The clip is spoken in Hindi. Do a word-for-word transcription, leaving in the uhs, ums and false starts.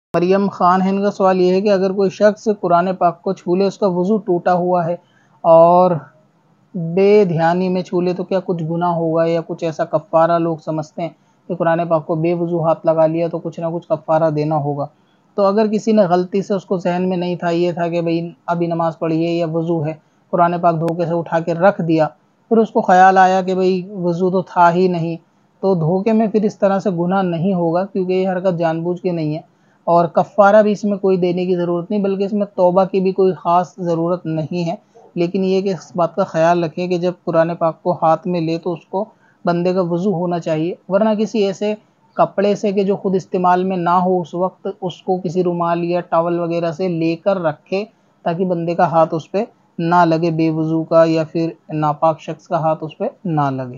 मरियम खान है, इनका सवाल ये है कि अगर कोई शख्स कुरान पाक को छू ले, उसका वज़ू टूटा हुआ है और बेध्यानी में छू ले तो क्या कुछ गुनाह होगा या कुछ ऐसा कफ़ारा? लोग समझते हैं कि कुरान पाक को बेवज़ू हाथ लगा लिया तो कुछ ना कुछ कफ़ारा देना होगा। तो अगर किसी ने गलती से, उसको ज़हन में नहीं था, ये था कि भई अभी नमाज़ पढ़ी है या वज़ू है, कुरान पाक धोखे से उठा के रख दिया, फिर उसको ख़याल आया कि भई वज़ू तो था ही नहीं, तो धोखे में फिर इस तरह से गुनाह नहीं होगा, क्योंकि ये हरकत जानबूझ के नहीं है और कफ़ारा भी इसमें कोई देने की ज़रूरत नहीं, बल्कि इसमें तौबा की भी कोई ख़ास ज़रूरत नहीं है। लेकिन ये कि इस बात का ख़याल रखें कि जब कुरान पाक को हाथ में ले तो उसको बंदे का वज़ू होना चाहिए, वरना किसी ऐसे कपड़े से कि जो खुद इस्तेमाल में ना हो उस वक़्त, उसको किसी रुमाल या टॉवल वग़ैरह से लेकर रखे, ताकि बंदे का हाथ उस पे ना लगे बेवज़ू का, या फिर नापाक शख्स का हाथ उस पे ना लगे।